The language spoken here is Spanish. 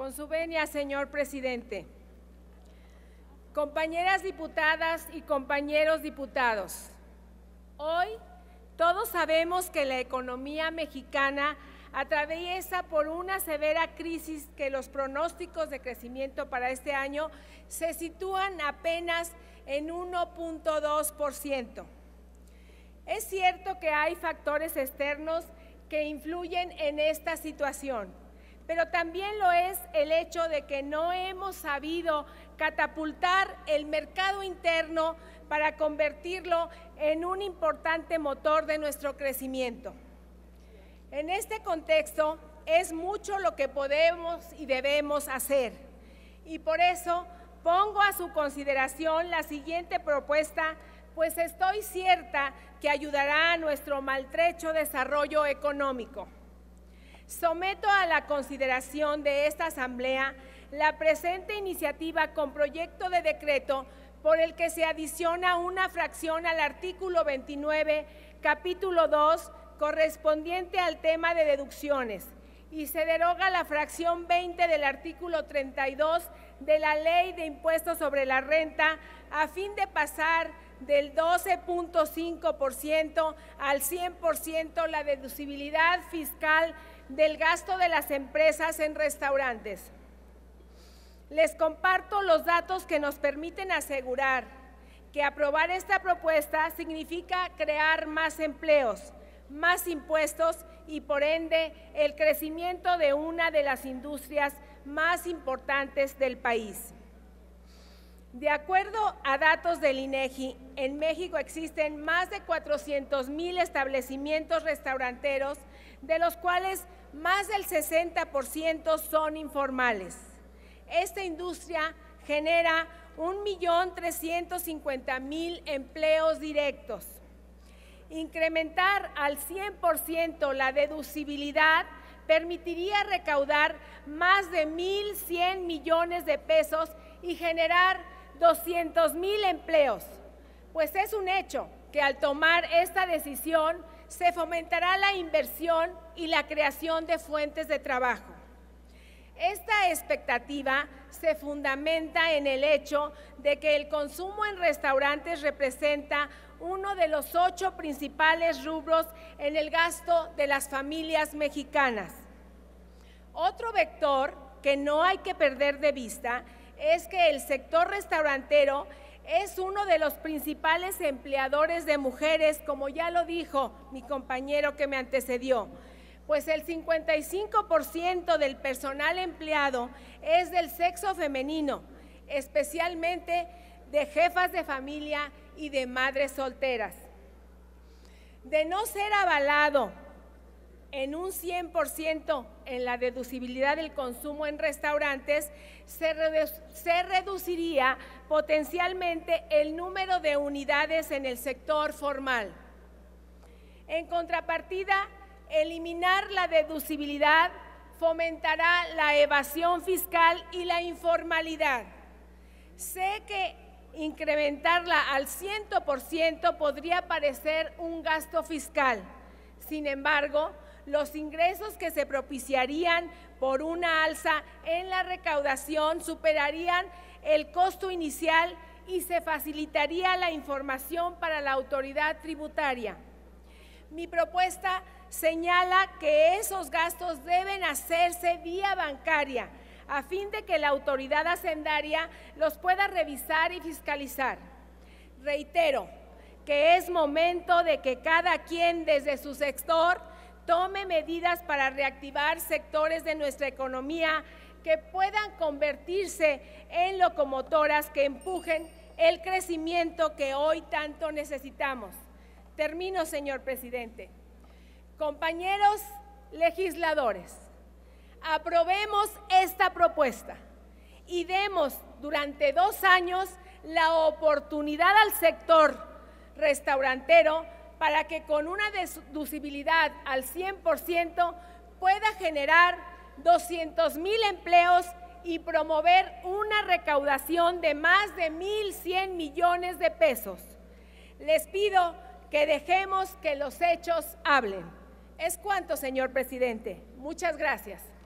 Con su venia, señor presidente. Compañeras diputadas y compañeros diputados, hoy todos sabemos que la economía mexicana atraviesa por una severa crisis que los pronósticos de crecimiento para este año se sitúan apenas en 1.2%. Es cierto que hay factores externos que influyen en esta situación, pero también lo es el hecho de que no hemos sabido catapultar el mercado interno para convertirlo en un importante motor de nuestro crecimiento. En este contexto, es mucho lo que podemos y debemos hacer, y por eso pongo a su consideración la siguiente propuesta, pues estoy cierta que ayudará a nuestro maltrecho desarrollo económico. Someto a la consideración de esta Asamblea la presente iniciativa con proyecto de decreto por el que se adiciona una fracción al artículo 29, capítulo 2, correspondiente al tema de deducciones, y se deroga la fracción 20 del artículo 32 de la Ley de Impuestos sobre la Renta a fin de pasar del 12.5% al 100% la deducibilidad fiscal del gasto de las empresas en restaurantes. Les comparto los datos que nos permiten asegurar que aprobar esta propuesta significa crear más empleos, más impuestos y, por ende, el crecimiento de una de las industrias más importantes del país. De acuerdo a datos del INEGI, en México existen más de 400,000 establecimientos restauranteros, de los cuales más del 60% son informales. Esta industria genera 1.350.000 empleos directos. Incrementar al 100% la deducibilidad permitiría recaudar más de 1.100 millones de pesos y generar 200,000 empleos, pues es un hecho que al tomar esta decisión se fomentará la inversión y la creación de fuentes de trabajo. Esta expectativa se fundamenta en el hecho de que el consumo en restaurantes representa uno de los 8 principales rubros en el gasto de las familias mexicanas. Otro vector que no hay que perder de vista es que el sector restaurantero es uno de los principales empleadores de mujeres, como ya lo dijo mi compañero que me antecedió, pues el 55% del personal empleado es del sexo femenino, especialmente de jefas de familia y de madres solteras. De no ser avalado en un 100% en la deducibilidad del consumo en restaurantes, se reduciría potencialmente el número de unidades en el sector formal. En contrapartida, eliminar la deducibilidad fomentará la evasión fiscal y la informalidad. Sé que incrementarla al 100% podría parecer un gasto fiscal. Sin embargo, los ingresos que se propiciarían por una alza en la recaudación superarían el costo inicial y se facilitaría la información para la autoridad tributaria. Mi propuesta señala que esos gastos deben hacerse vía bancaria, a fin de que la autoridad hacendaria los pueda revisar y fiscalizar. Reitero que es momento de que cada quien desde su sector tome medidas para reactivar sectores de nuestra economía que puedan convertirse en locomotoras que empujen el crecimiento que hoy tanto necesitamos. Termino, señor presidente. Compañeros legisladores, aprobemos esta propuesta y demos durante 2 años la oportunidad al sector restaurantero para que con una deducibilidad al 100% pueda generar 200,000 empleos y promover una recaudación de más de 1.100 millones de pesos. Les pido que dejemos que los hechos hablen. Es cuanto, señor presidente. Muchas gracias.